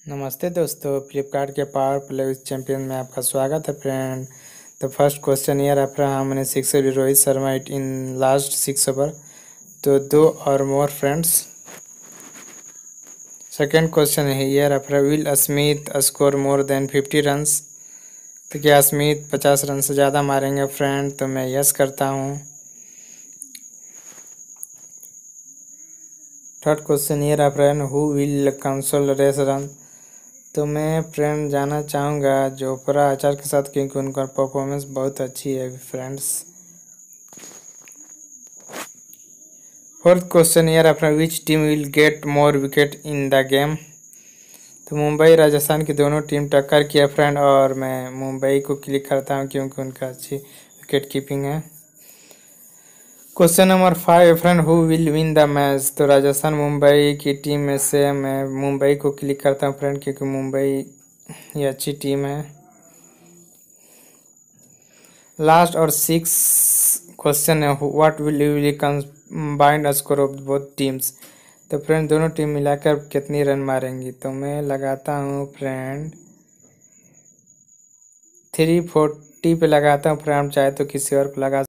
नमस्ते दोस्तों, फ्लिपकार्ट के पावर प्ले विद चैंपियन में आपका स्वागत है फ्रेंड। तो first question here after how many six Rohit Sharma hit in last 6 over, तो 2 और मोर फ्रेंड्स। सेकेंड क्वेश्चन है here after will Smith score more than 50 runs, तो क्या स्मिथ 50 रन से ज़्यादा मारेंगे फ्रेंड? तो मैं यस करता हूँ। Third question here after who will console race run, तो मैं फ्रेंड जाना चाहूँगा जोफ्रा आर्चर के साथ, क्योंकि उनका परफॉर्मेंस बहुत अच्छी है friends. Fourth question here after which team will get more wicket in the game, तो मुंबई राजस्थान की दोनों टीम टक्कर की है फ्रेंड, और मैं मुंबई को क्लिक करता हूँ क्योंकि उनका अच्छी विकेट कीपिंग है। Question number 5 friend who will win the match, तो राजस्थान मुंबई की टीम में से मैं मुंबई को क्लिक करता हूँ फ्रेंड, क्योंकि मुंबई ये अच्छी टीम है। लास्ट और 6 क्वेश्चन है what will you combined score of both teams, तो फ्रेंड दोनों टीम मिलाकर कितनी रन मारेंगी? तो मैं लगाता हूँ फ्रेंड 340 पे लगाता हूँ फ्रेंड, चाहे तो किसी और को लगा